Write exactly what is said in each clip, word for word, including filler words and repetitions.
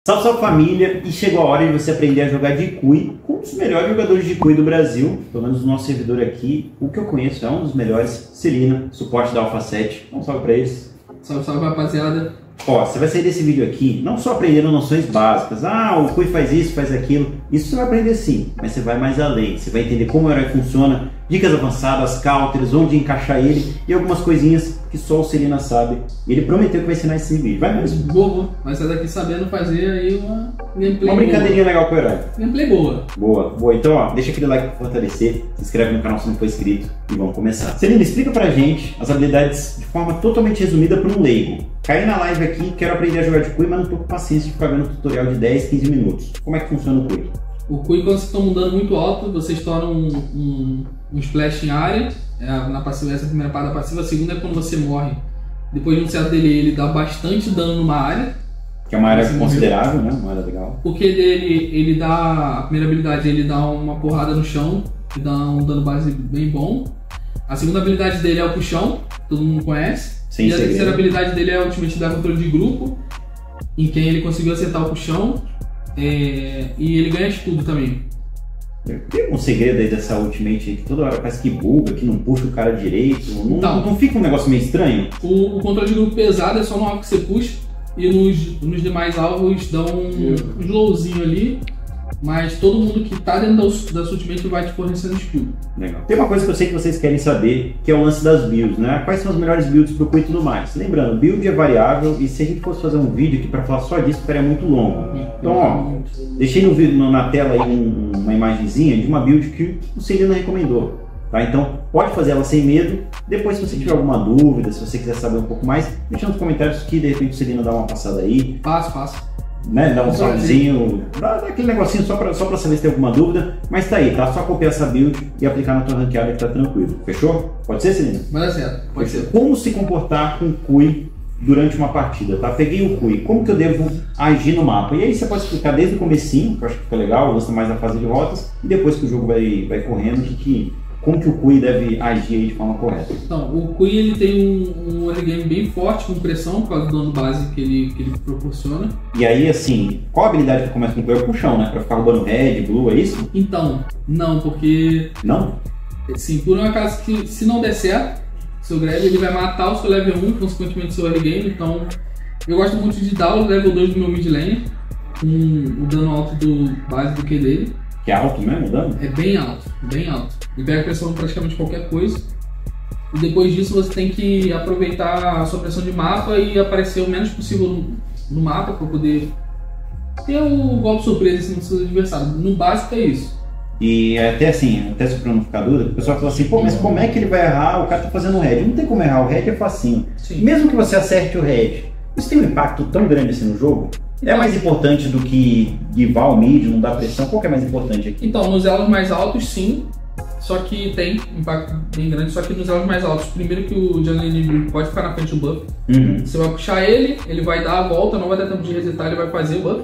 Salve, salve família! E chegou a hora de você aprender a jogar de Kui com um dos melhores jogadores de Kui do Brasil, pelo menos no nosso servidor aqui. O que eu conheço é um dos melhores, Celina, suporte da Alpha sete. Um salve pra eles. Salve, salve rapaziada! Ó, você vai sair desse vídeo aqui não só aprendendo noções básicas, ah, o Kui faz isso, faz aquilo. Isso você vai aprender sim, mas você vai mais além. Você vai entender como o herói funciona, dicas avançadas, counters, onde encaixar ele e algumas coisinhas que só o Celina sabe. E ele prometeu que vai ensinar esse vídeo. Vai mesmo. Bobo, mas sai daqui sabendo fazer aí uma gameplay Uma brincadeirinha boa. Legal com o herói. Gameplay boa. Boa, boa. Então, ó, deixa aquele like pra fortalecer, se inscreve no canal se não for inscrito e vamos começar. Celina, explica pra gente as habilidades de forma totalmente resumida para um leigo. Caí na live aqui, quero aprender a jogar de Kui, mas não tô com paciência de ficar vendo tutorial de dez, quinze minutos. Como é que funciona o Kui? O Kui, quando vocês estão mudando muito alto, vocês tornam um, um, um splash em área. É, na passiva, essa é a primeira parte da passiva. A segunda é quando você morre. Depois de um certo dele, ele dá bastante dano numa área. Que é uma área considerável, né? Uma área legal. O Q dele, ele dá... A primeira habilidade, ele dá uma porrada no chão, que dá um dano base bem bom. A segunda habilidade dele é o puxão, todo mundo conhece. Sem e a segredo. terceira habilidade dele é ultimamente dar controle de grupo, em quem ele conseguiu acertar o puxão. É... E ele ganha escudo também. Tem um segredo aí dessa ultimate aí que toda hora parece que buga, que não puxa o cara direito. Não, então, não fica um negócio meio estranho? O, o controle de grupo pesado é só no alvo que você puxa. E nos, nos demais alvos dão um, um slowzinho ali. Mas todo mundo que tá dentro da, da sua ultimate vai te fornecendo escudo. Legal. Tem uma coisa que eu sei que vocês querem saber, que é o lance das builds, né? Quais são as melhores builds pro Kui e tudo mais. Lembrando, build é variável e se a gente fosse fazer um vídeo aqui pra falar só disso, ficaria muito longo. Então, ó, deixei no vídeo, na tela aí um, uma imagenzinha de uma build que o Celina recomendou. Tá? Então, pode fazer ela sem medo. Depois, se você tiver alguma dúvida, se você quiser saber um pouco mais, deixa nos comentários que de repente o Celina dá uma passada aí. Passo, passo. Né, dá um salvezinho, dá aquele negocinho só pra, só pra saber se tem alguma dúvida, mas tá aí, tá? Só copiar essa build e aplicar na tua ranqueada que tá tranquilo, fechou? Pode ser, Celina? Vai dar certo, pode ser. Como se comportar com o Kui durante uma partida, tá? Peguei o Kui, como que eu devo agir no mapa? E aí você pode explicar desde o comecinho, que eu acho que fica legal, gosta mais da fase de rotas, e depois que o jogo vai, vai correndo, que, que, como que o Kui deve agir aí de forma correta? Então, o Kui ele tem um, um early game bem forte, com pressão, por causa do dano base que ele, que ele proporciona. E aí, assim, qual a habilidade que começa com o Kui? É o puxão, né? Pra ficar roubando red, blue, é isso? Então, não, porque... Não? Sim, por um acaso que se não der certo, seu grab ele vai matar o seu level um, consequentemente o seu early game. Então, eu gosto muito de dar o level dois do meu mid lane, com o dano alto do base do Q dele. Que é alto mesmo o dano? É bem alto, bem alto. Ele pega pressão praticamente qualquer coisa. E depois disso você tem que aproveitar a sua pressão de mapa e aparecer o menos possível no, no mapa para poder ter o golpe surpresa em cima do seu adversário. No básico é isso. E até assim, até só pra não ficar dúvida, o pessoal fala assim, pô, mas como é que ele vai errar? O cara tá fazendo o red. Não tem como errar, o red é facinho. Sim. Mesmo que você acerte o red, isso tem um impacto tão grande assim no jogo? É mais importante do que guivar o mid, não dar pressão? Qual que é mais importante aqui? Então, nos elos mais altos, sim. Só que tem um impacto bem grande. Só que nos elos mais altos, primeiro que o jungle inimigo pode ficar na frente do buff. Uhum. Você vai puxar ele, ele vai dar a volta, não vai dar tempo de resetar, ele vai fazer o buff.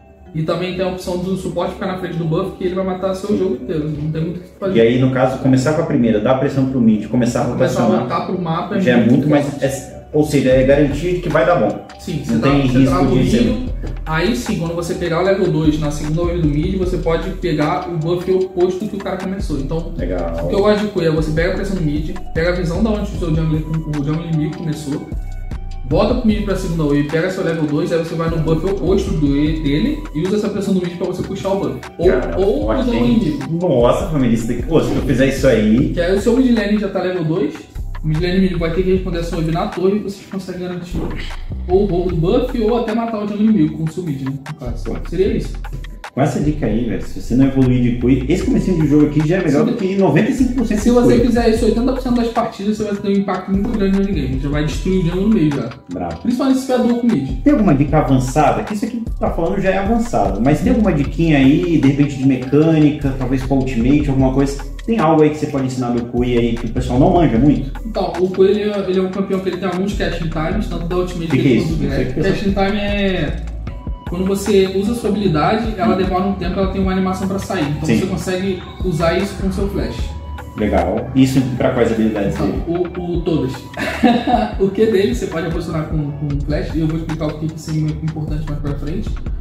E também tem a opção do suporte ficar na frente do buff, que ele vai matar seu jogo inteiro. Não tem muito o que fazer. E aí, no caso, começar com a primeira, dar pressão pro mid, começar a rotacionar. Começar a voltar pro mapa já é muito mais... É, ou seja, é garantia de que vai dar bom. Sim, não você tem tá, risco você de ser... Aí sim, quando você pegar o level dois na segunda wave do mid, você pode pegar o buff oposto que o cara começou. Então, legal. O que eu gosto de Kui é você pega a pressão do mid, pega a visão da onde o seu jungle, o jungle inimigo começou, volta pro mid pra segunda wave, pega seu level dois, aí você vai no buff oposto do dele e usa essa pressão do mid pra você puxar o buff. Ou, cara, ou o jungle inimigo. Nossa, família, isso daqui... Pô, se eu fizer isso aí... Que aí o seu mid lane já tá level dois, o mid lane inimigo vai ter que responder a sua wave na torre e vocês conseguem garantir ou o roubo do buff ou até matar o jungle inimigo com o seu mid, né? No caso. Seria isso. Com essa dica aí, velho, se você não evoluir de Kui, esse comecinho de jogo aqui já é melhor do que noventa e cinco por cento. Se você fizer isso oitenta por cento das partidas, você vai ter um impacto muito grande no game. Já vai destruir o jungle no meio já. Bravo. Principalmente se tiver dual com mid. Tem alguma dica avançada? Que isso aqui que tá falando já é avançado, mas tem alguma diquinha aí, de repente de mecânica, talvez com ultimate, alguma coisa? Tem algo aí que você pode ensinar do Kui aí que o pessoal não manja muito? Então, o Kui ele, ele é um campeão que ele tem alguns casting times, tanto da ultimate que, que é isso? do grab. Casting time é... Quando você usa a sua habilidade, ela demora um tempo, ela tem uma animação para sair. Então Sim. você consegue usar isso com o seu flash. Legal. Isso para quais habilidades então, dele? O, o todas. O Q dele você pode posicionar com, com flash, e eu vou explicar o que isso é importante mais para frente.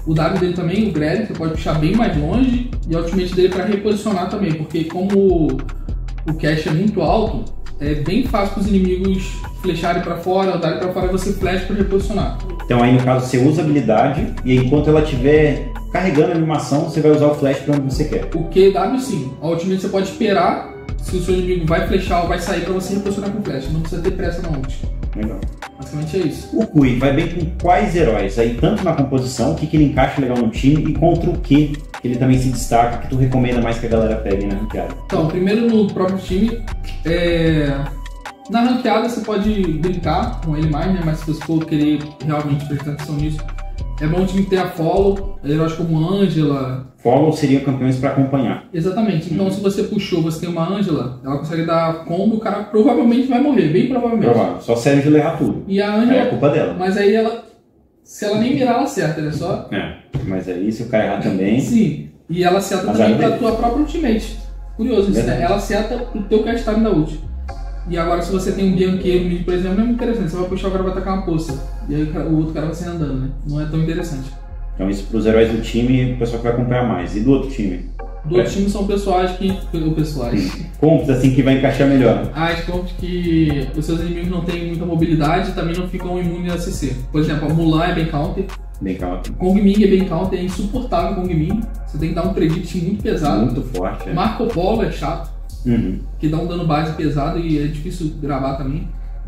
O W dele também, o Grab, você pode puxar bem mais longe. E a ultimate dele para reposicionar também, porque como o cache é muito alto, é bem fácil para os inimigos flecharem para fora, darem para fora e você flecha para reposicionar. Então aí no caso você usa a habilidade e enquanto ela estiver carregando a animação, você vai usar o flash para onde você quer. O Q W sim. A ultimate você pode esperar se o seu inimigo vai flechar ou vai sair para você reposicionar com flash. Não precisa ter pressa na ult. Legal. Basicamente é isso. O Cui vai bem com quais heróis? Aí tanto na composição, o que, que ele encaixa legal no time e contra o que ele também se destaca, que tu recomenda mais que a galera pegue na ranqueada? Então, primeiro no próprio time, é... na ranqueada você pode brincar com ele mais, né? Mas se você for querer realmente prestar atenção nisso, é bom o time ter a follow, heróis como Ângela. Follow seriam campeões para acompanhar. Exatamente. Então, hum. se você puxou, você tem uma Ângela, ela consegue dar combo, o cara provavelmente vai morrer, bem provavelmente. Provável. Só serve de errar tudo. E a Ângela, é a culpa dela. Mas aí ela, se ela nem mirar, ela acerta, né? Só. É. Mas aí se o cara errar também. Sim. E ela acerta mas também pra tua própria ultimate. Curioso isso, né? Ela acerta pro teu cast time da ult. E agora se você tem um Bianqueiro mid, por exemplo, não é muito interessante. Você vai puxar, o cara vai atacar uma poça. E aí o outro cara vai sair andando, né? Não é tão interessante. Então isso para os heróis do time, o pessoal que vai acompanhar mais. E do outro time? Do outro time são pessoais que... Ou pessoais. Compos assim que vai encaixar melhor. Ah, as compos que os seus inimigos não têm muita mobilidade e também não ficam imunes a C C. Por exemplo, a Mulan é bem counter. Bem counter. Kong Ming é bem counter, é insuportável Kong Ming. Você tem que dar um predict muito pesado. Muito forte, é. Marco Polo é chato. Uhum. Que dá um dano base pesado e é difícil gravar também.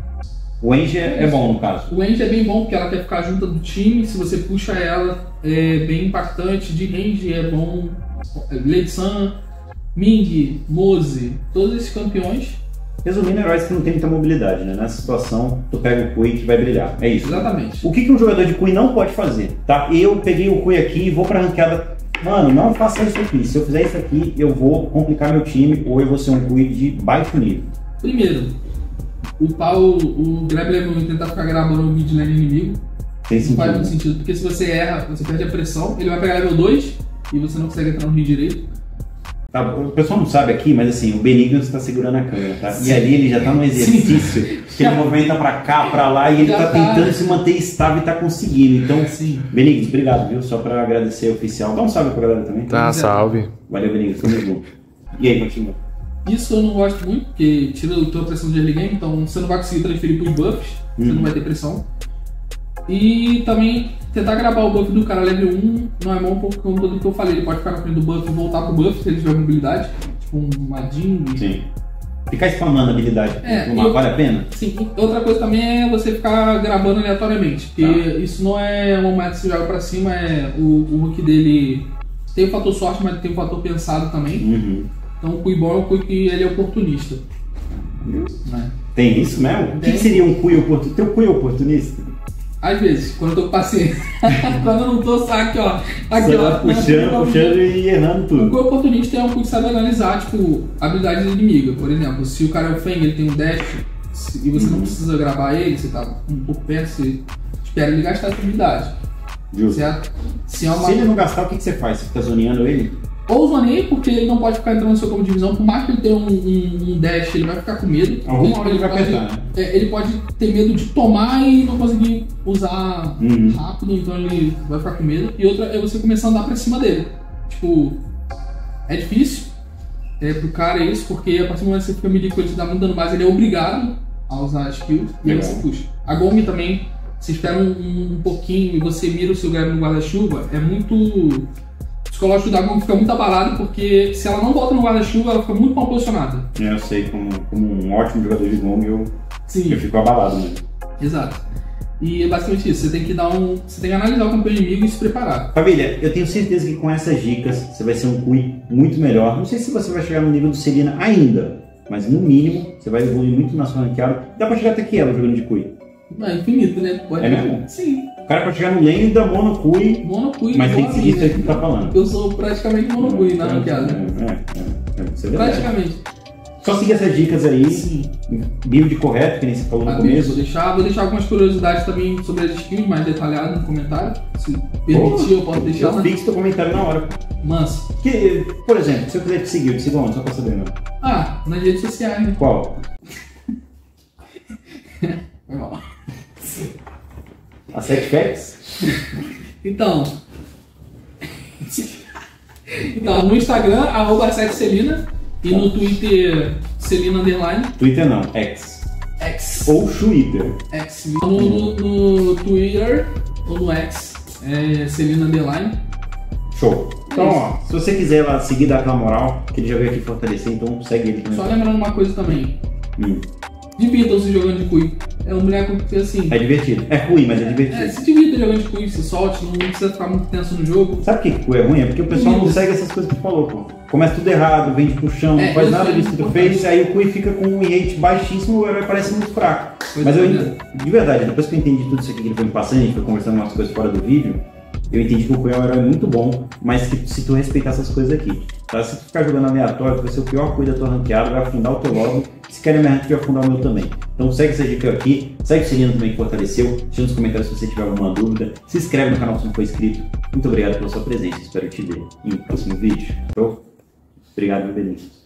O Ange é bom no caso. O Ange é bem bom porque ela quer ficar junto do time. Se você puxa ela, é bem impactante. De range é bom. Lady Sun, Ming, Mose, todos esses campeões. Resumindo, heróis que não tem muita mobilidade, né? Nessa situação, tu pega o Cui que vai brilhar. É isso. Exatamente. O que, que um jogador de Cui não pode fazer? Tá? Eu peguei o Cui aqui e vou pra ranqueada. Mano, não faça isso aqui. Se eu fizer isso aqui, eu vou complicar meu time ou eu vou ser um Cui de baixo nível. Primeiro, upar o, o Grab Level um e tentar ficar gravando o mid lane inimigo. Tem sentido. Não faz muito sentido, porque se você erra, você perde a pressão. Ele vai pegar level dois e você não consegue entrar no rio direito. Tá, o pessoal não sabe aqui, mas assim, o Benigno está segurando a câmera, tá? Sim. E ali ele já tá no exercício, Sim. que ele movimenta pra cá, pra lá, e ele já tá tentando tá... se manter estável e tá conseguindo. Então, Sim. Benigno, obrigado, viu? Só pra agradecer o oficial. Dá um salve pra galera também. Tá, salve. Valeu, Benigno, tamo junto. E aí, continua. Isso eu não gosto muito, porque tira a tua pressão de early game, então você não vai conseguir transferir pros buffs, hum. você não vai ter pressão. E também tentar gravar o buff do cara level um não é bom porque, como tudo que eu falei, ele pode ficar na frente do buff e voltar pro buff se ele tiver mobilidade, tipo um Madin. Sim. Ficar spamando a habilidade, é, uma, vale a pena? Sim. E outra coisa também é você ficar gravando aleatoriamente, porque tá. isso não é uma moeda que você joga pra cima, é o, o hook dele tem o fator sorte, mas tem o fator pensado também. Uhum. Então o Cui bom é um Cui que ele é oportunista. Né? Tem isso mesmo? O que, que seria um Cui oportunista? Teu Cui oportunista? Às vezes, quando eu tô com paciência. Quando eu não tô, sabe aqui, ó. Aqui, Você ó. Tá puxando, puxando e errando tudo. O Cui oportunista é um Cui que sabe analisar, tipo, habilidades inimiga. Por exemplo, se o cara é o Feng, ele tem um dash e você uhum. não precisa gravar ele, você tá um pouco perto, você espera ele gastar essa habilidade. Justo. Certo? Se, é uma... se ele não gastar, o que, que você faz? Você fica zoneando ele? Ou zoneio, porque ele não pode ficar entrando no seu campo de visão, por mais que ele tenha um, um, um dash, ele vai ficar com medo. Alguma hora ele vai pode, apertar, né? É, ele pode ter medo de tomar e não conseguir usar uhum. rápido, então ele vai ficar com medo. E outra é você começar a andar pra cima dele. Tipo, é difícil é, pro cara isso, porque a partir do momento que você fica medir com ele, você dá muito dano base, ele é obrigado a usar a skill e aí você puxa. A Gomi também, você espera um, um pouquinho e você mira o seu grab no guarda-chuva, é muito... O psicológico da Gomi fica muito abalado, porque se ela não volta no guarda-chuva, ela fica muito mal posicionada. É, eu sei, como, como um ótimo jogador de Gomi, eu, Sim. eu fico abalado mesmo. Exato. E é basicamente isso, você tem que dar um. Você tem que analisar o campeão inimigo e se preparar. Família, eu tenho certeza que com essas dicas você vai ser um Cui muito melhor. Não sei se você vai chegar no nível do Selena ainda, mas no mínimo você vai evoluir muito na sua ranqueada. Dá pra chegar até que ela jogando de Cui. É infinito, né? Pode é mesmo? Sim. O cara pode chegar no lane da Mono Cui, Mono Cui mas tem que seguir isso né? que tá falando. Eu sou praticamente Mono Cui na ranqueada. É, é, é, isso é praticamente. Só seguir essas dicas aí, Sim. build correto, que nem você falou no ah, começo. Vou deixar, vou deixar algumas curiosidades também sobre as skills mais detalhadas no comentário. Se permitir, eu posso deixar. Eu fixo teu comentário na hora. Manso. Que, por exemplo, se eu quiser te seguir, eu te sigo onde? Só pra saber, não? Ah, nas redes sociais, né? Qual? Foi mal. A Sete Facts? Então, Então, no Instagram, arroba sete Celina. E no Twitter, Celina Underline. Twitter não, X. X. Ou Twitter. X. No, no, no Twitter, ou no X, é Celina Underline. Show. Então, ó, se você quiser lá seguir, dar aquela moral, que ele já veio aqui fortalecer, então segue ele também. Só lembrando uma coisa também. Hum. Divirtam-se jogando de Cui. É um boneco que assim. É divertido. É ruim, mas é divertido. É, se divirta jogando de Cui, se solte, não precisa ficar muito tenso no jogo. Sabe por que Cui é ruim? É porque o pessoal não Isso. segue essas coisas que tu falou, pô. Começa tudo errado, vende pro chão, É, não faz isso nada é disso que tu importante. fez, aí o Cui fica com um rate baixíssimo, o herói parece muito fraco. Pois mas é, eu né? entendi, de verdade, depois que eu entendi tudo isso aqui que ele foi me passando, a gente foi conversando umas coisas fora do vídeo, eu entendi que o Cui é um herói muito bom, mas que se tu respeitar essas coisas aqui, tá? Se tu ficar jogando aleatório, tu vai ser o pior Cui da tua ranqueada, vai afundar o teu lobby, se quer a minha rank, vai afundar o meu também. Então segue essa dica aqui, segue o Celina também que fortaleceu, deixa nos comentários se você tiver alguma dúvida, se inscreve no canal se não for inscrito. Muito obrigado pela sua presença, espero te ver em um próximo vídeo. Show? Obrigado, meu Benício.